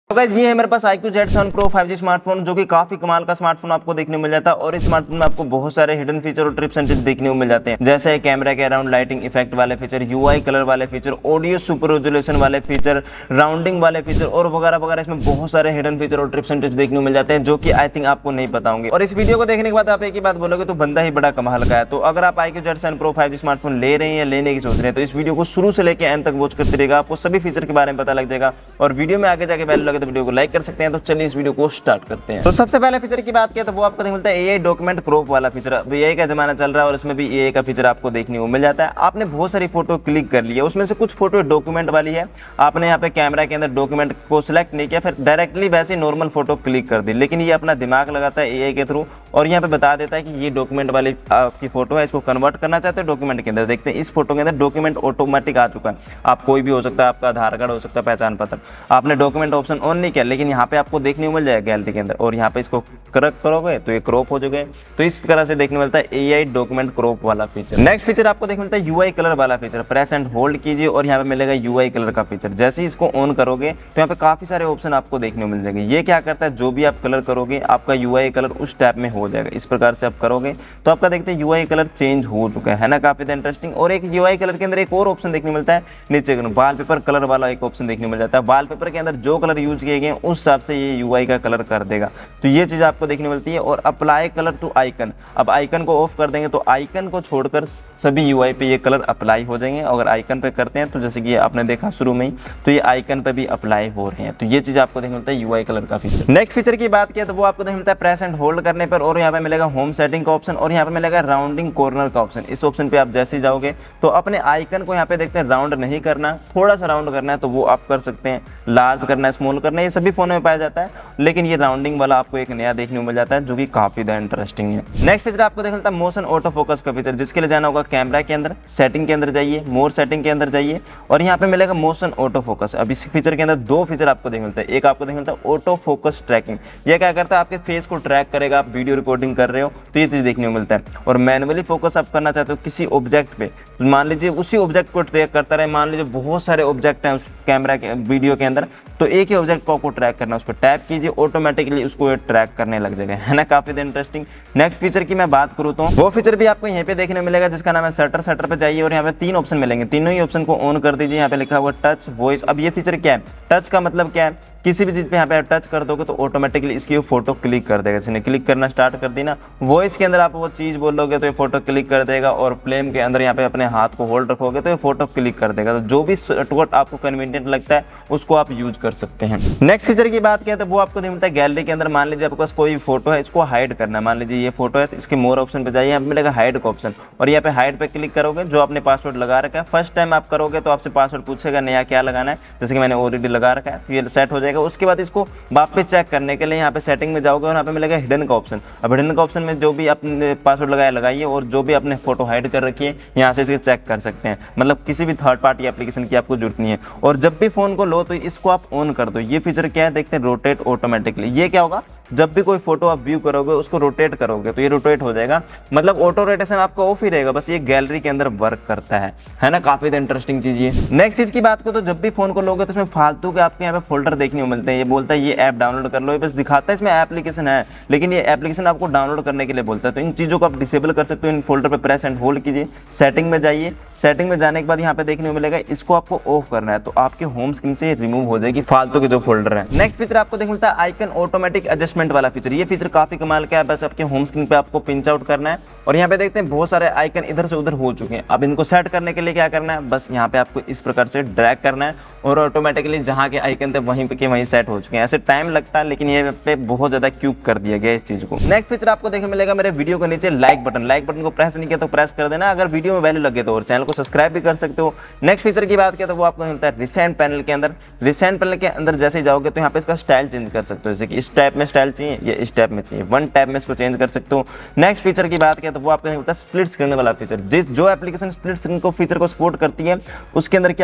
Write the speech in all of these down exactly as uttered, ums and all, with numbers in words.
तो गाइस ये है मेरे पास iQOO Z seven pro five G smartphone, जो कि काफी कमाल का स्मार्टफोन आपको देखने को मिल जाता है। और इस स्मार्टफोन में आपको बहुत सारे हिडन फीचर और टिप्स एंड ट्रिक्स देखने को मिल जाते हैं, जैसे कैमरा के अराउंड लाइटिंग इफेक्ट वाले फीचर, यूआई कलर वाले फीचर, ऑडियो सुपर रेजोल्यूशन वाले फीचर, राउंडिंग वाले फीचर और वगैरह वगैरह। इसमें बहुत सारे हिडन फीचर और टिप्स एंड ट्रिक्स देखने को मिल जाते हैं, जो कि आई थिंक आपको नहीं पता होंगे। और इस वीडियो को देखने के बाद आप एक ही बात बोलोगे, तो बंदा ही बड़ा कमाल का है। तो अगर आप iQOO Z seven pro five G smartphone ले रहे हैं या लेने की सोच रहे हैं, तो इस वीडियो को शुरू से लेकर एंड तक वॉच करते रहेगा, आपको सभी फीचर के बारे में पता लग जाएगा। और वीडियो में आगे जाके वैल्यू लगे तो वीडियो को लाइक कर सकते हैं। तो चलिए इस वीडियो को स्टार्ट करते हैं। तो सबसे पहले फीचर की बात किया तो वो आपको देखने मिलता है एआई डॉक्यूमेंट क्रॉप वाला फीचर। अब एआई का जमाना चल रहा है और उसमें भी एआई का फीचर आपको देखने को मिल जाता है। आपने बहुत सारी फोटो क्लिक कर ली है, उसमें से कुछ फोटो डॉक्यूमेंट वाली है, आपने यहाँ पे कैमरा के अंदर डॉक्यूमेंट को सिलेक्ट नहीं किया, फिर डायरेक्टली वैसे नॉर्मल फोटो क्लिक कर दी। लेकिन ये अपना दिमाग लगाता है एआई के थ्रू और यहाँ पे बता देता है कि ये डॉक्यूमेंट वाली आपकी फोटो है, इसको कन्वर्ट करना चाहते हो डॉक्यूमेंट के अंदर। देखते हैं इस फोटो के अंदर डॉक्यूमेंट ऑटोमेटिक आ चुका है। आप कोई भी हो सकता है, आपका आधार कार्ड हो सकता है, पहचान पत्र। आपने डॉक्यूमेंट ऑप्शन ऑन नहीं किया, लेकिन यहाँ पे आपको देखने को मिल जाएगा गैलरी के अंदर। और यहाँ पे इसको करेक्ट करोगे तो ये क्रॉप हो जाएगा। तो इस तरह से देखने मिलता है एआई डॉक्यूमेंट क्रॉप वाला फीचर। नेक्स्ट फीचर आपको देखने मिलता है यूआई कलर वाला फीचर। प्रेस एंड होल्ड कीजिए और यहाँ पे मिलेगा यूआई कलर का फीचर। जैसे ही इसको ऑन करोगे तो यहाँ पे काफी सारे ऑप्शन आपको देखने को मिल जाएंगे। ये क्या करता है, जो भी आप कलर करोगे आपका यूआई कलर उस टाइप में हो जाएगा। इस प्रकार से आप करोगे तो आपका देखते हैं यूआई कलर चेंज हो चुका है ना, काफी इंटरेस्टिंग। और एक यूआई कलर के अंदर एक और ऑप्शन देखने मिलता है नीचे वॉलपेपर कलर वाला एक ऑप्शन देखने मिल जाता है। वॉलपेपर के अंदर जो कलर यूज किए गए उस हिसाब से ये यूआई का कलर कर देगा। तो ये चीज आपको देखने मिलती है। और अप्लाई कलर टू आइकन, अब आइकन को ऑफ कर देंगे तो आइकन को छोड़कर सभी यूआई पे ये कलर अप्लाई हो जाएंगे। अगर आइकन पे करते हैं तो जैसे कि आपने देखा शुरू में ही, तो ये आइकन पे भी अप्लाई हो रहे हैं। तो ये चीज आपको देखने मिलता है यूआई कलर का फीचर। नेक्स्ट फीचर की बात किया तो वो आपको देखने मिलता है प्रेस एंड होल्ड करने पर, और यहाँ पे मिलेगा होम सेटिंग का ऑप्शन और यहाँ पे मिलेगा राउंडिंग कॉर्नर का ऑप्शन। इस ऑप्शन पे आप जैसे ही जाओगे तो अपने आइकन को यहाँ पे देखते हैं राउंड नहीं करना, थोड़ा सा राउंड करना है तो वो आप कर सकते हैं। लार्ज करना है, स्मॉल करना है, ये सभी फोन में पाया जाता है। लेकिन ये राउंडिंग वाला आपको एक नया देखने को मिल जाता है, जो कि काफी ज्यादा इंटरेस्टिंग है। नेक्स्ट फीचर आपको देखना मिलता है मोशन ऑटो फोकस का फीचर, जिसके लिए जाना होगा कैमरा के अंदर, सेटिंग के अंदर जाइए, मोर सेटिंग के अंदर जाइए और यहाँ पे मिलेगा मोशन ऑटो फोकस। अब इस फीचर के अंदर दो फीचर आपको देखने मिलता है। एक आपको देखने मिलता है ऑटो फोकस ट्रैकिंग, ये क्या करता है आपके फेस को ट्रैक करेगा। आप वीडियो रिकॉर्डिंग कर रहे हो तो ये चीज देखने को मिलता है। और मैनुअली फोकस आप करना चाहते हो किसी ऑब्जेक्ट पे, तो मान लीजिए उसी ऑब्जेक्ट को ट्रैक करता रहे। मान लीजिए बहुत सारे ऑब्जेक्ट हैं उस कैमरा के वीडियो के अंदर, तो एक ही ऑब्जेक्ट को आपको ट्रैक करना है, उस पर टैप कीजिए ऑटोमेटिकली उसको ट्रैक करने लग जाएगा, है ना, काफी इंटरेस्टिंग। नेक्स्ट फीचर की मैं बात करूँ तो वो फीचर भी आपको यहीं पे देखने मिलेगा, जिसका नाम है शटर। शटर पे जाइए और यहाँ पे तीन ऑप्शन मिलेंगे, तीनों ही ऑप्शन को ऑन कर दीजिए। यहाँ पे लिखा हुआ टच वॉइस। अब ये फीचर क्या है, टच का मतलब क्या है, किसी भी चीज़ पे यहाँ पे टच कर दोगे तो ऑटोमेटिकली इसकी फोटो क्लिक कर देगा। इसने क्लिक करना स्टार्ट कर दी ना, वॉइस के अंदर आप वो चीज़ बोलोगे तो ये फोटो क्लिक कर देगा। और फ्लेम के अंदर यहाँ पे अपने हाथ को होल्ड रखोगे तो ये फोटो क्लिक कर देगा। तो जो भी शॉर्टकट आपको कन्वीनियंट लगता है उसको आप यूज कर सकते हैं। नेक्स्ट फीचर की बात किया तो वो आपको मिलता है गैलरी के अंदर। मान लीजिए आपके पास कोई फोटो है, इसको हाइड करना है। मान लीजिए ये फोटो है तो इसके मोर ऑप्शन पे जाइए, यहाँ पे मिलेगा हाइड का ऑप्शन और यहाँ पे हाइड पे क्लिक करोगे। जो आपने पासवर्ड लगा रखा है, फर्स्ट टाइम आप करोगे तो आपसे पासवर्ड पूछेगा नया क्या लगाना है, जैसे कि मैंने ऑलरेडी लगा रखा है, तो ये सेट हो जाएगा। उसके बाद इसको वापस चेक करने के लिए यहाँ पे सेटिंग में जाओगे और यहाँ पे मिलेगा हिडन का ऑप्शन। अब हिडन का ऑप्शन में जो भी आपने पासवर्ड लगाया लगाइए और जो भी आपने फोटो हाइड कर रखी है यहाँ से इसे चेक कर सकते हैं। मतलब किसी भी थर्ड पार्टी एप्लीकेशन की आपको जरूरत नहीं है। और जब भी फोन को लो तो इसको आप ऑन कर दो। ये फीचर क्या है देखते हैं, रोटेट ऑटोमेटिकली। ये क्या होगा, जब भी कोई फोटो आप व्यू करोगे उसको रोटेट करोगे तो ये रोटेट हो जाएगा। मतलब ऑटो रोटेशन आपका ऑफ ही रहेगा, बस ये गैलरी के अंदर वर्क करता है, है ना, काफी इंटरेस्टिंग चीज ये। नेक्स्ट चीज की बात करो तो जब भी फोन को लोगे तो इसमें फालतू के आपके यहाँ पे फोल्डर देखने को मिलते हैं। ये बोलता है ये ऐप डाउनलोड कर लो, ये बस दिखाता है इसमें एप्लीकेशन है, लेकिन ये एप्लीकेशन आपको डाउनलोड करने के लिए बोलता है। तो इन चीजों को आप डिसेबल कर सकते हो। इन फोल्डर पे प्रेस एंड होल्ड कीजिए, सेटिंग में जाइए, सेटिंग में जाने के बाद यहाँ पे देखने को मिलेगा इसको आपको ऑफ करना है, तो आपके होम स्क्रीन से रिमूव हो जाएगी फालतू के जो फोल्डर है। नेक्स्ट फीचर आपको देखने मिलता है आइकन ऑटोमेटिक एडजस्टमेंट वाला फीचर। ये फीचर काफी कमाल का है, बस आपके होम स्क्रीन पे आपको पिंच आउट करना है और यहाँ पे देखते हैं बहुत सारे आइकन इधर से उधर हो चुके हैं। अब इनको सेट करने के लिए क्या करना है, बस यहाँ पे आपको इस प्रकार से ड्रैग करना है और ऑटोमेटिकली जहाँ के आइकन थे वहीं पे के वहीं सेट हो चुके हैं। ऐसे टाइम लगता है, लेकिन ये पे बहुत ज्यादा क्यूक कर दिया गया इस चीज को। नेक्स्ट फीचर आपको देखने मिलेगा मेरे वीडियो के नीचे लाइक बटन। लाइक बटन को प्रेस नहीं किया तो प्रेस कर देना, अगर वीडियो में वैल्यू लगे तो। और चैनल को सब्सक्राइब भी कर सकते हो। नेक्स्ट फीचर की बात किया तो वो आपको मिलता है रिसेंट पैनल के अंदर। रिसेंट पैनल के अंदर जैसे ही जाओगे तो यहाँ पे इसका स्टाइल चेंज कर सकते हो, जैसे कि इस टाइप में स्टाइल चाहिए या इस टाइप में चाहिए, वन टाइप में इसको चेंज कर सकते हो। नेक्स्ट फीचर की बात किया तो वो आपको मिलता है स्प्लिट स्क्रीन वाला फीचर। जिस जो एप्लीकेशन स्प्लिट स्क्रीन को फीचर को सपोर्ट करती है उसके अंदर क्या होगा,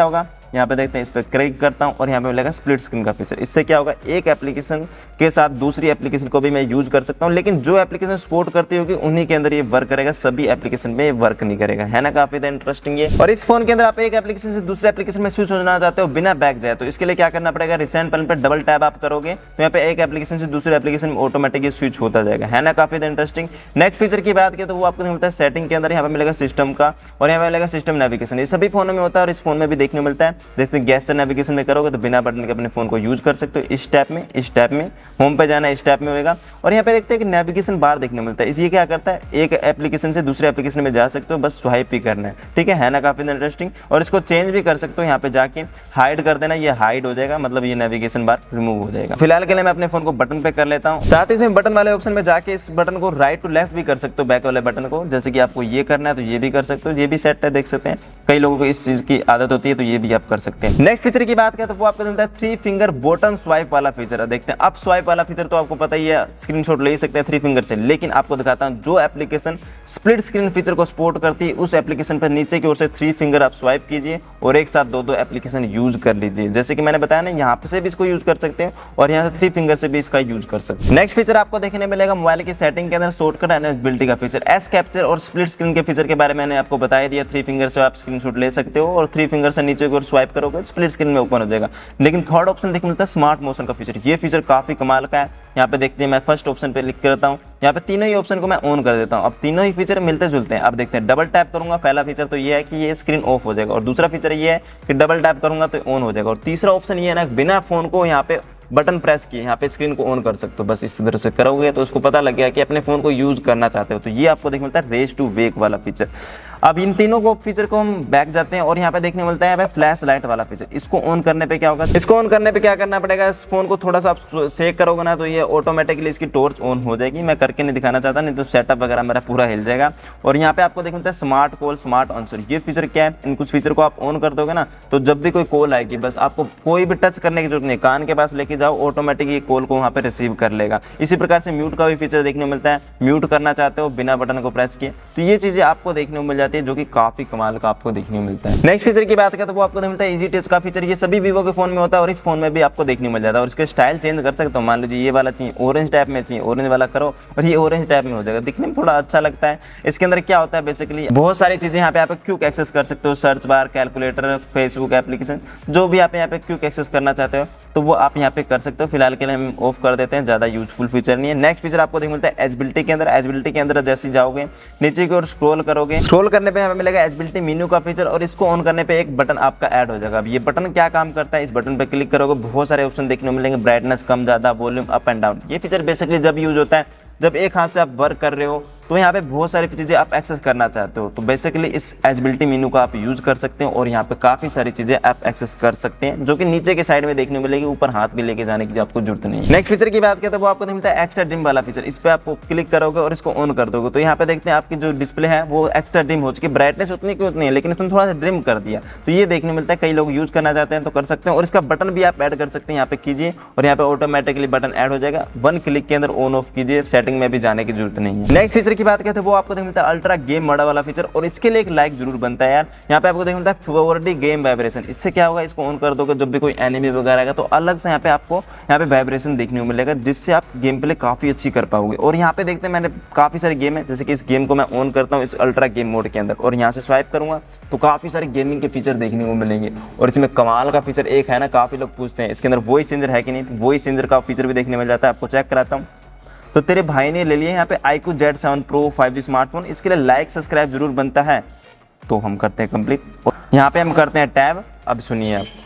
यहाँ पे देखते हैं, इस पर क्लिक करता हूँ और यहाँ पे मिलेगा स्प्लिट स्क्रीन का फीचर। इससे क्या होगा, एक एप्लीकेशन के साथ दूसरी एप्लीकेशन को भी मैं यूज कर सकता हूँ, लेकिन जो एप्लीकेशन सपोर्ट करती होगी उन्हीं के अंदर ये वर्क करेगा, सभी एप्लीकेशन में वर्क नहीं करेगा, है ना। काफी इंटरेस्टिंग ये। और इस फोन के अंदर आप एक एप्लीकेशन से दूसरे एप्लीकेशन में स्विच होना चाहते हो बिना बैक जाए, तो इसके लिए क्या करना पड़ेगा, रिसेंट पैनल पे डबल टैप आप करोगे तो यहाँ पे एक एप्लीकेशन से दूसरे एप्लीकेशन में ऑटोमेटिकली स्विच होता जाएगा, है ना। काफी इंटरेस्टिंग। नेक्स्ट फीचर की बात करें तो वो आपको मिलता है सेटिंग के अंदर, यहाँ पे मिलेगा सिस्टम का और यहाँ पे मिलेगा सिस्टम नेविगेशन। ये सभी फोनों में होता है और इस फोन में भी देखने को मिलता है। जैसे गैस से नेविगेशन में करोगे तो बिना बटन के अपने फोन को यूज कर सकते हो, इस टैप में, इस टैप में, होम पे जाना इस टैप में होगा। और यहाँ पे देखते हैं कि नेविगेशन बार देखने को मिलता है। ये क्या करता है, एक एप्लीकेशन से दूसरे एप्लीकेशन में जा सकते हो, बस स्वाइप ही करना है, ठीक है, है ना। काफी इंटरेस्टिंग। और इसको चेंज भी कर सकते हो, यहाँ पे जाके हाइड कर देना, ये हाइड हो जाएगा, मतलब ये नेविगेशन बार रिमूव हो जाएगा। फिलहाल के लिए मैं अपने फोन को बटन पे कर लेता हूँ। साथ ही इसमें बटन वाले ऑप्शन में जाके इस बटन को राइट टू लेफ्ट भी कर सकते हो, बैक वाले बटन को। जैसे कि आपको ये करना है तो ये भी कर सकते हो, ये भी सेट है, देख सकते हैं। कई लोगों को इस चीज की आदत होती है तो ये भी आप कर सकते हैं। नेक्स्ट फीचर की बात करें तो वो आपको मिलता है थ्री फिंगर बॉटम स्वाइप वाला फीचर। देखते हैं, अब स्वाइप वाला फीचर तो आपको पता ही है, स्क्रीनशॉट ले सकते हैं थ्री फिंगर से, लेकिन आपको दिखाता हूं जो एप्लीकेशन स्प्लिट स्क्रीन फीचर को सपोर्ट करती है उस एप्लीकेशन पर नीचे की ओर से थ्री फिंगर आप स्वाइप कीजिए और एक साथ दो दो एप्लीकेशन यूज कर लीजिए। जैसे कि मैंने बताया ना, यहाँ पे से भी इसको यूज कर सकते हैं और यहाँ से थ्री फिंगर से भी इसका यूज कर सकते हैं। नेक्स्ट फीचर आपको देखने मिलेगा मोबाइल की सेटिंग के अंदर शॉर्टकट एनेबिलिटी का फीचर। एस कैप्चर और स्प्लिट स्क्रीन के फीचर के बारे में मैंने आपको बताया दिया। थ्री फिंगर से आप स्क्रीनशॉट ले सकते हो और थ्री फिंगर से नीचे की ओर स्वाइप करोगे स्प्लिट स्क्रीन में ओपन हो जाएगा। लेकिन थर्ड ऑप्शन देखने मिलता है स्मार्ट मोशन का फीचर। ये फीचर काफी कमाल का है। यहाँ पे देखते हैं, मैं फर्स्ट ऑप्शन पे क्लिक करता हूँ, यहाँ पे तीनों ही ऑप्शन को मैं ऑन कर देता हूँ। अब तीनों ही फीचर मिलते जुलते हैं। अब देखते हैं, डबल टैप करूंगा, पहला फीचर तो ये है कि ये स्क्रीन ऑफ हो जाएगा और दूसरा फीचर ये है कि डबल टैप करूंगा तो ऑन हो जाएगा और तीसरा ऑप्शन ये है ना, बिना फोन को यहाँ पे बटन प्रेस किए यहाँ पे स्क्रीन को ऑन कर सकते हो। बस इस तरह से करोगे तो उसको पता लग गया कि अपने फोन को यूज करना चाहते हो। तो ये आपको देखने मिलता है रेस टू वेक वाला फीचर। अब इन तीनों को फीचर को हम बैक जाते हैं और यहाँ पे देखने मिलता है फ्लैश लाइट वाला फीचर। इसको ऑन करने पे क्या होगा, इसको ऑन करने पे क्या करना पड़ेगा, इस फोन को थोड़ा सा आप सेक करोगे ना तो ये ऑटोमेटिकली इसकी टॉर्च ऑन हो जाएगी। मैं करके नहीं दिखाना चाहता, नहीं तो सेटअप वगैरह मेरा पूरा हिल जाएगा। और यहाँ पे आपको देखने मिलता है स्मार्ट कॉल, स्मार्ट आंसर। ये फीचर क्या है, इन कुछ फीचर को आप ऑन कर दोगे ना तो जब भी कोई कॉल आएगी बस आपको कोई भी टच करने की जरूरत नहीं, कान के पास लेके जाओ, ऑटोमेटिक ये कॉल को वहाँ पे रिसीव कर लेगा। इसी प्रकार से म्यूट का भी फीचर देखने को मिलता है। म्यूट करना चाहते हो बिना बटन को प्रेस किए तो ये चीजें आपको देखने को मिल जाती है, जो कि काफी कमाल का आपको देखने को मिलता है। नेक्स्ट फीचर की बात करें तो वो आपको मिलता है इजी टच का फीचर। ये सभी वीवो के फोन में होता है और इस फोन में भी आपको देखने को मिल जाता है। और इसके स्टाइल चेंज कर सकते हो, मान लीजिए ये वाला चाहिए ऑरेंज टाइप में चाहिए, ऑरेंज वाला करो और ये ऑरेंज टाइप में हो जाएगा, दिखने में थोड़ा अच्छा लगता है। इसके अंदर क्या होता है, बेसिकली बहुत सारी चीजें यहाँ पे आप क्विक एक्सेस कर सकते हो, search bar, calculator, Facebook application, जो भी आप यहाँ पे क्विक एक्सेस करना चाहते हो तो वो आप यहाँ पे कर सकते हो। फिलहाल के लिए हम ऑफ कर देते हैं, ज्यादा यूजफुल फीचर नहीं है। नेक्स्ट फीचर आपको देखने मिलता है एजबिलिटी के अंदर। एजबिलिटी के अंदर जैसे जाओगे नीचे की ओर स्क्रॉल करोगे, स्क्रॉल करने पे हमें मिलेगा एजबिलिटी मेन्यू का फीचर और इसको ऑन करने पे एक बटन आपका ऐड हो जाएगा। अब ये बटन क्या काम करता है, इस बटन पे क्लिक करोगे बहुत सारे ऑप्शन देखने को मिलेंगे, ब्राइटनेस कम ज्यादा, वॉल्यूम अप एंड डाउन। ये फीचर बेसिकली जब यूज होता है जब एक हाथ से आप वर्क कर रहे हो तो यहाँ पे बहुत सारी चीज़ें आप एक्सेस करना चाहते हो तो बेसिकली इस एजबिलिटी मेनू का आप यूज कर सकते हैं और यहाँ पे काफ़ी सारी चीज़ें आप एक्सेस कर सकते हैं, जो कि नीचे के साइड में देखने को मिलेगी, ऊपर हाथ भी लेके जाने की आपको जरूरत नहीं है। नेक्स्ट फीचर की बात करें तो वो आपको मिलता है एक्स्ट्रा डिम वाला फीचर। इस पर आपको क्लिक करोगे और इसको ऑन कर दोगे तो यहाँ पे देखते हैं आपकी जो डिस्प्ले है वो एक्स्ट्रा डिम हो चुकी है। ब्राइटनेस उतनी की उतनी है लेकिन इसमें थोड़ा सा डिम कर दिया तो ये देखने मिलता है। कई लोग यूज करना चाहते हैं तो कर सकते हैं और इसका बटन भी आप ऐड कर सकते हैं। यहाँ पे कीजिए और यहाँ पे ऑटोमेटिकली बटन ऐड हो जाएगा, वन क्लिक के अंदर ऑन ऑफ कीजिए, सेटिंग में भी जाने की जरूरत नहीं है। नेक्स्ट फीचर की बात करें तो वो आपको मिलता है अल्ट्रा गेम मोड वाला फीचर और इसके लिए एक लाइक जरूर बनता है यार। यहाँ पे आपको देखने मिलता है फोर डी गेम वाइब्रेशन। इससे क्या होगा, इसको ऑन कर दोगे जब भी कोई एनिमी वगैरह आएगा तो अलग से यहाँ पे आपको यहाँ पे वाइब्रेशन देखने को मिलेगा, जिससे आप गेम प्ले काफी अच्छी कर पाओगे। और यहाँ पे देखते हैं मैंने काफी सारे गेम है, जैसे कि इस गेम को मैं ऑन करता हूँ इस अल्ट्रा गेम मोड के अंदर और यहाँ से स्वाइप करूंगा तो काफी सारे गेमिंग के फीचर देखने को मिलेंगे। और इसमें कमाल का फीचर एक है ना, काफी लोग पूछते हैं इसके अंदर वॉइस चेंजर है कि नहीं, तो वॉइस चेंजर का फीचर भी देखने मिल जाता है। आपको चेक कराता हूँ। तो तेरे भाई ने ले लिया यहाँ पे iQOO Z seven pro five G smartphone. इसके लिए लाइक सब्सक्राइब जरूर बनता है, तो हम करते हैं कंप्लीट। यहाँ पे हम करते हैं टैब। अब सुनिए आप,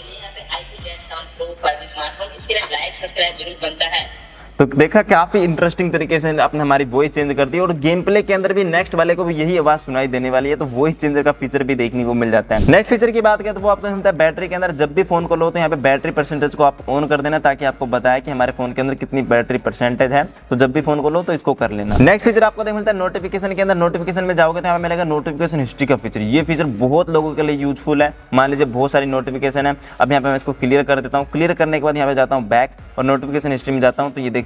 तो देखा काफी इंटरेस्टिंग तरीके से आपने हमारी वॉइस चेंज कर दी और गेम प्ले के अंदर भी नेक्स्ट वाले को भी यही आवाज सुनाई देने वाली है, तो वॉइस चेंजर का फीचर भी देखने को मिल जाता है। नेक्स्ट फीचर की बात करें तो वो आपको मिलता है बैटरी के अंदर। जब भी फोन को लो तो यहाँ पे बैटरी परसेंटेज को आप ऑन कर देना, ताकि आपको बताया कि हमारे फोन के अंदर कितनी बैटरी परसेंटेज है। तो जब भी फोन को लो तो इसको कर लेना। नेक्स्ट फीचर आपको मिलता है नोटिफिकेशन के अंदर। नोटिफिकेशन में जाओगे तो यहाँ मिलेगा नोटिफिकेशन हिस्ट्री का फीचर। ये फीचर बहुत लोगों के लिए यूजफुल है। मान लीजिए बहुत सारी नोटिफिकेशन है, अब यहाँ पे मैं इसको क्लियर कर देता हूँ। क्लियर करने के बाद यहाँ पे जाता हूँ बैक और नोटिफिकेशन हिस्ट्री में जाता हूँ तो ये देखते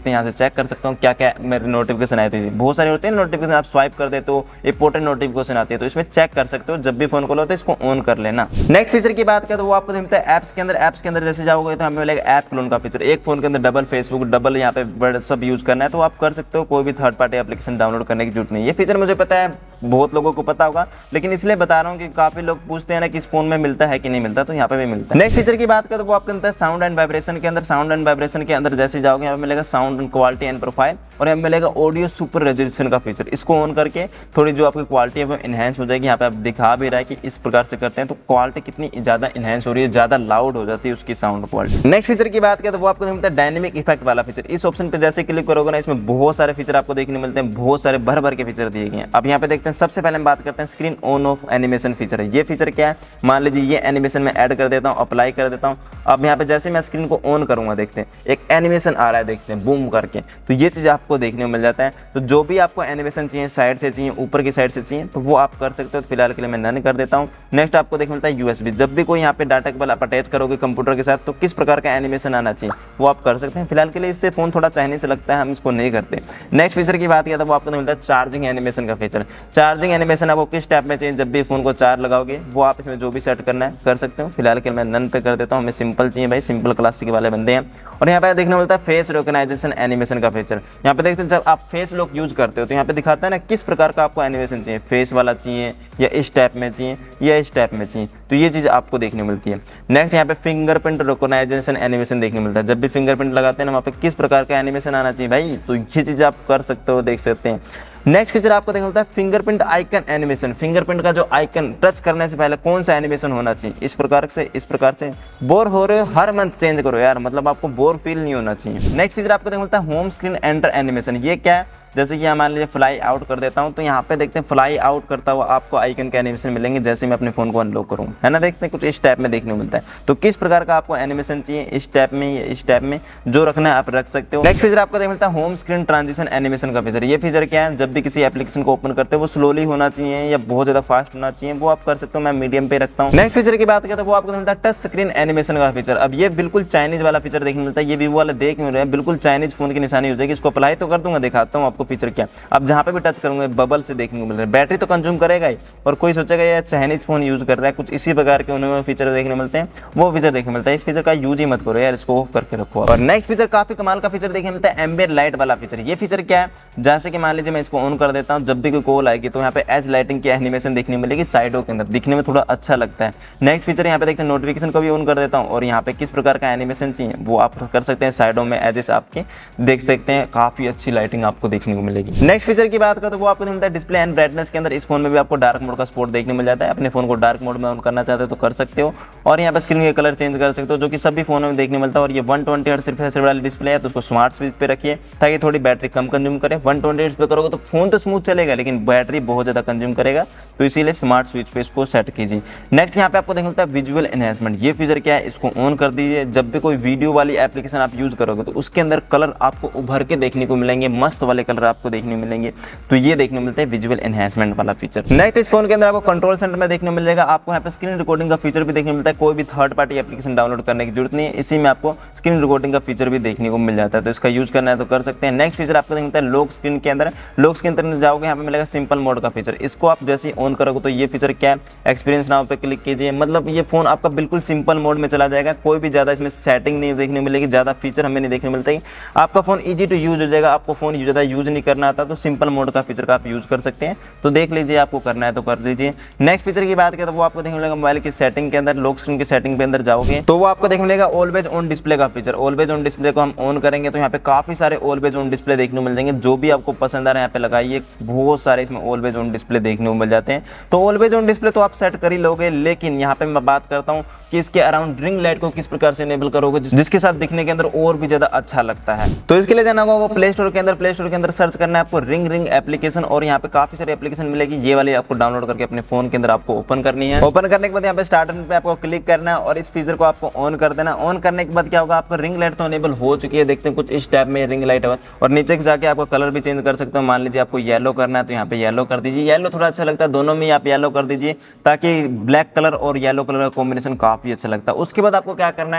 देखते हैं, यहाँ से चेक कर सकता हूँ क्या क्या मेरे नोटिफिकेशन आए थे। बहुत सारे होते हैं नोटिफिकेशन, आप स्वाइप कर दे तो इंपॉर्टेंट नोटिफिकेशन आती है, तो इसमें चेक कर सकते हो। जब भी फोन खोलो तो इसको ऑन कर लेना। नेक्स्ट फीचर की बात करें तो वो आपको मिलता है ऐप्स के अंदर। ऐप्स के अंदर जैसे जाओगे तो हमें मिलेगा ऐप क्लोन का फीचर। एक फोन के अंदर डबल फेसबुक, डबल यहाँ पे व्हाट्सएप यूज करना है तो आप कर सकते हो, कोई भी थर्ड पार्टी एप्लीकेशन डाउनलोड करने की जरूरत नहीं है। ये फीचर मुझे पता है बहुत लोगों को पता होगा, लेकिन इसलिए बता रहा हूँ कि काफी लोग पूछते हैं ना कि इस फोन में मिलता है कि नहीं मिलता, तो यहाँ पे भी मिलता है। नेक्स्ट फीचर की बात करें तो वो आपको मिलता है साउंड एंड वाइब्रेशन के अंदर। साउंड एंड वाइब्रेशन के अंदर जैसे जाओगे यहाँ पे मिलेगा sound and quality and profile, और यहाँ मिलेगा ऑडियो सुपर रेजोल्यूशन का फीचर। इसको ऑन करके थोड़ी जो आपकी क्वालिटी है वो इनहेंस हो जाएगी। यहाँ पे आप दिखा भी रहा है कि इस प्रकार से करते हैं तो क्वालिटी कितनी ज्यादा इनहेंस हो रही है, ज्यादा लाउड हो जाती है उसकी साउंड क्वालिटी। नेक्स्ट फीचर की बात करें तो वो आपको मिलता है डायनेमिक इफेक्ट वाला फीचर। इस ऑप्शन पे जैसे क्लिक करोगे ना, इसमें बहुत सारे फीचर आपको देखने मिलते हैं, बहुत सारे भर भर के फीचर दिए गए हैं। अब यहाँ पे देखते हैं, सबसे पहले हम बात करते हैं screen on off animation feature है। ये फीचर क्या है, मान लीजिए ये एनिमेशन में ऐड कर देता हूँ, अप्लाई कर देता हूँ। अब यहाँ पे जैसे मैं स्क्रीन को ऑन करूंगा, देखते हैं एक एनिमेशन आ रहा है, देखते हैं बूम करके, तो ये चीज़ आपको देखने को मिल जाता है। तो जो भी आपको एनिमेशन चाहिए, साइड से चाहिए, ऊपर की साइड से चाहिए, तो वो आप कर सकते हो। तो फिलहाल के लिए मैं नन कर देता हूँ। नेक्स्ट आपको देखने मिलता है यूएसबी। जब भी कोई यहाँ पे डाटा केबल आप अटैच करोगे कंप्यूटर के साथ तो किस प्रकार का एनिमेशन आना चाहिए वो आप कर सकते हैं। फिलहाल के लिए इससे फोन थोड़ा चाइनीज से लगता है, हम इसको नहीं करते। नेक्स्ट फीचर की बात किया तो वो आपको मिलता है चार्जिंग एनिमेशन का फीचर। चार्जिंग एनिमेशन आपको किस टाइप में चाहिए, जब भी फोन को चार्ज लगाओगे वो आप इसमें जो भी सेट करना है कर सकते हो। फिलहाल के लिए मैं नन पे कर देता हूँ, हमें सिंपल चाहिए भाई, सिंपल क्लासिक वाले बंदे हैं। और यहाँ पे देखने मिलता है फेस रिकॉग्नाइजेशन एनिमेशन का फीचर। यहाँ पे देखते हैं जब आप फेस लॉक यूज करते हो तो यहाँ पे दिखाता है ना किस प्रकार का आपको एनिमेशन चाहिए, फेस वाला चाहिए या इस टाइप में चाहिए या इस टाइप में चाहिए, तो ये चीज़ आपको देखने मिलती है। नेक्स्ट यहाँ पे फिंगरप्रिंट रिकॉग्नाइजेशन एनिमेशन देखने मिलता है। जब भी फिंगरप्रिंट लगाते हैं ना वहाँ पे किस प्रकार का एनिमेशन आना चाहिए भाई, तो ये चीज़ आप कर सकते हो, देख सकते हैं। नेक्स्ट फीचर आपको देखना मिलता है फिंगरप्रिंट आइकन एनिमेशन। फिंगरप्रिंट का जो आइकन टच करने से पहले कौन सा एनिमेशन होना चाहिए, इस प्रकार से, इस प्रकार से। बोर हो रहे हो हर मंथ चेंज करो यार, मतलब आपको बोर फील नहीं होना चाहिए। नेक्स्ट फीचर आपको देखना मिलता है होम स्क्रीन एंटर एनिमेशन। ये क्या है, जैसे कि मान लीजिए फ्लाई आउट कर देता हूं तो यहाँ पे देखते हैं फ्लाई आउट करता हुआ आपको आइकन के एनिमेशन मिलेंगे जैसे मैं अपने फोन को अनलॉक करूँ, है ना। देखते हैं कुछ इस टाइप में देखने को मिलता है। तो किस प्रकार का आपको एनिमेशन चाहिए, इस टाइप में या इस टाइप में, जो रखना है आप रख सकते हो। नेक्स्ट फीचर आपको देखने मिलता है होम स्क्रीन ट्रांजिशन एनिमेशन का फीचर। ये फीचर क्या है, जब भी किसी एप्लीकेशन को ओपन करते हो वो स्लोली होना चाहिए या बहुत ज्यादा फास्ट होना चाहिए, वो आप कर सकते हो। मैं मीडियम पे रखता हूँ। नेक्स्ट फीचर की बात करें तो वो आपको मिलता है टच स्क्रीन एनिमेशन का फीचर। अब ये बिल्कुल चाइनीज वाला फीचर देखने मिलता है। ये वीवो वाले देख नहीं रहे हैं, बिल्कुल चाइनीज फोन की निशानी हो जाएगी। इसको अप्लाई तो कर दूंगा, दिखाता हूँ आपको फीचर क्या। अब जहाँ पे भी टच करूंगा बबल से देखने को मिल रहा है। बैटरी तो कंज्यूम करेगा ही, और कोई सोचेगा यार चाइनीज फोन यूज कर रहा है, कुछ इसी प्रकार के उन्हें फीचर देखने मिलते हैं, वो फीचर देखने मिलता है। इस फीचर का यूज ही मत करो यार, इसको ऑफ करके रखो। और नेक्स्ट फीचर काफी कमाल का फीचर देखने मिलता है एम्बिएंट लाइट वाला फीचर। ये फीचर क्या है, जैसे कि मान लीजिए मैं इसको ऑन कर देता हूँ, जब भी कोई कॉल आएगी तो यहाँ पे एज लाइटिंग की एनिमेशन देखने मिलेगी साइडों के अंदर, दिखने में थोड़ा अच्छा लगता है। नेक्स्ट फीचर यहाँ पे देखते हैं नोटिफिकेशन को भी ऑन कर देता हूँ, और यहाँ पे किस प्रकार का एनिमेशन चाहिए वो आप कर सकते हैं साइडों में एजेस आपके देख सकते हैं, काफी अच्छी लाइटिंग आपको देखने को मिलेगी। नेक्स्ट फीचर की बात करें तो वो आपको मिलता है डिस्प्ले एंड ब्राइटनेस के अंदर। इस फोन में भी आपको डार्क मोड का सपोर्ट देखने मिल जाता है। अपने फोन को डार्क मोड में ऑन करना चाहते हो तो कर सकते हो, और यहाँ पे स्क्रीन के कलर चेंज कर सकते हो, जो कि सभी फोनों में देखने मिलता है। और ये वन ट्वेंटी हर्ट्ज रिफ्रेश वाली डिस्प्ले है, तो उसको स्मार्ट स्विच पे रखिए ताकि थोड़ी बैटरी कम कंज्यूम करे। वन ट्वेंटी हर्ट्ज पे करोगे तो फोन तो स्मूथ चलेगा लेकिन बैटरी बहुत ज्यादा कंज्यूम करेगा, तो इसीलिए स्मार्ट स्विच पे इसको सेट कीजिए। नेक्स्ट यहाँ पे आपको देखने मिलता है विजुअल एनहेंसमेंट। ये फीचर क्या है, इसको ऑन कर दीजिए। जब भी कोई वीडियो वाली एप्लीकेशन आप यूज करोगे तो उसके अंदर कलर आपको उभर के देखने को मिलेंगे, मस्त वाले कलर आपको देखने मिलेंगे, तो ये देखने को मिलता है विजुअल एनहेंसमेंट वाला फीचर। नेक्स्ट इस फोन के अंदर आपको कंट्रोल सेंटर में देखने को मिलेगा, आपको यहाँ पे स्क्रीन रिकॉर्डिंग का फीचर भी देखने को मिलता है। कोई भी थर्ड पार्टी एप्लीकेशन डाउनलोड करने की जरूरत नहीं है, इसी में आपको स्क्रीन रिकॉर्डिंग का फीचर भी देखने को मिल जाता है, तो इसका यूज करना है तो कर सकते हैं। नेक्स्ट फीचर आपको मिलता है लॉक स्क्रीन के अंदर। लॉक स्क्रीन के अंदर जाओगे यहाँ पे मिलेगा सिंपल मोड का फीचर। इसको आप जैसे ऑन करोगे तो ये फीचर क्या है, एक्सपीरियंस नाउ पे क्लिक कीजिए, मतलब ये फोन आपका बिल्कुल सिंपल मोड में चला जाएगा। कोई भी ज्यादा इसमें सेटिंग नहीं देखने मिलेगी, ज्यादा फीचर हमें नहीं देखने मिलता है। आपका फोन इजी टू यूज हो जाएगा। आपको फोन ज्यादा यूज नहीं करना आता तो सिंपल मोड का फीचर का आप यूज कर सकते हैं, तो देख लीजिए आपको करना है तो कर लीजिए। नेक्स्ट फीचर की बात करें तो वो आपको देखने मिलेगा मोबाइल की सेटिंग के अंदर। लॉक स्क्रीन की सेटिंग पे अंदर जाओगे तो वो आपको देखने मिलेगा ऑलवेज ऑन डिस्प्ले का फीचर। ऑलवेज ऑन डिस्प्ले को हम ऑन करेंगे तो यहाँ पे काफी सारे ऑलवेज ऑन डिस्प्ले देखने को मिल जाएंगे, जो भी आपको पसंद आ रहा है यहाँ पे लगाइए। बहुत सारे इसमें ऑलवेज ऑन डिस्प्ले देखने को मिल जाते हैं, तो ऑलवेज ऑन डिस्प्ले तो आप सेट कर ही लोगे, लेकिन यहाँ पे मैं बात करता हूँ कि इसके अराउंड रिंग लाइट को किस प्रकार से इनेबल करोगे जिसके साथ दिखने के अंदर और भी ज्यादा अच्छा लगता है। तो इसके लिए जाना होगा प्ले स्टोर के अंदर। प्ले स्टोर के अंदर सर्च करना है आपको रिंग रिंग एप्लीकेशन, और यहाँ पे काफी सारी एप्लीकेशन मिलेगी। ये वाली आपको डाउनलोड करके अपने फोन के अंदर आपको ओपन करनी है। ओपन करने के बाद यहाँ पे स्टार्ट पे आपको क्लिक करना है और इस फीचर को आपको ऑन कर देना। ऑन करने के बाद क्या होगा, आपका रिंग लाइट तो इनेबल हो चुकी है, देखते हैं कुछ इस टाइप में रिंग लाइट है। और नीचे जाके आपको कलर भी चेंज कर सकते हो। मान लीजिए आपको येलो करना है तो यहाँ पे येलो कर दीजिए। येलो थोड़ा अच्छा लगता है, दोनों में आप येलो कर दीजिए ताकि ब्लैक कलर और येलो कलर का कॉम्बिनेशन काफी अच्छा लगता है। उसके बाद आपको क्या करना है,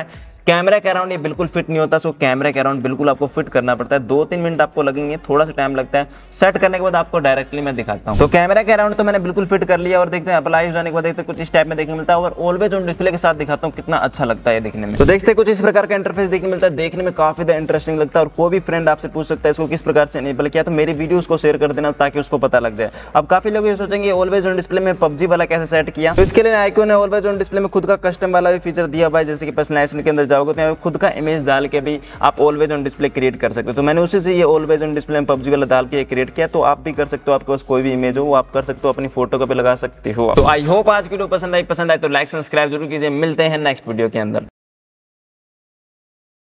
कैमरा के अराउंड ये बिल्कुल फिट नहीं होता, सो कैमरा के अराउंड बिल्कुल आपको फिट करना पड़ता है। दो तीन मिनट आपको लगेंगे, थोड़ा सा टाइम लगता है। सेट करने के बाद आपको डायरेक्टली मैं दिखाता हूँ। तो कैमरा के अराउंड तो मैंने बिल्कुल फिट कर लिया और देखते हैं अप्लाई हो जाने के बाद देखते हैं कुछ इस टाइप में देखने मिलता है और ऑलवेज ऑन डिस्प्ले के साथ दिखाता हूँ कितना अच्छा लगता है देखने में। तो देखते हैं कुछ इस प्रकार का इंटरफेस देखने मिलता है, देखने में काफी ज्यादा इंटरेस्टिंग लगता है और कोई भी फ्रेंड आपसे पूछ सकता है इसको किस प्रकार से इनेबल किया, तो मेरी वीडियो उसको शेयर कर देना ताकि उसको पता लग जाए। अब काफी लोग ये सोचेंगे ऑलवेज ऑन डिस्प्ले में पबजी वाला कैसे सेट किया, तो इसके लिए आइकॉन ने ऑलवेज ऑन डिस्प्ले में खुद का कस्टम वाला भी फीचर दिया हुआ है। जैसे कि पर्सनलाइजेशन के अंदर जाओगे तो यहाँ पे खुद का इमेज डाल के भी आप ऑलवेज ऑन डिस्प्ले क्रिएट कर सकते हो। तो मैंने उसी से ये ऑलवेज ऑन डिस्प्ले में पबजी वाला डाल के क्रिएट किया, तो आप भी कर सकते हो। आपके पास कोई भी इमेज हो वो आप कर सकते हो, अपनी फोटो को भी लगा सकते हो। तो आई होप आज की वीडियो पसंद आई, पसंद आए तो लाइक सब्सक्राइब जरूर कीजिए। मिलते हैं नेक्स्ट वीडियो के अंदर।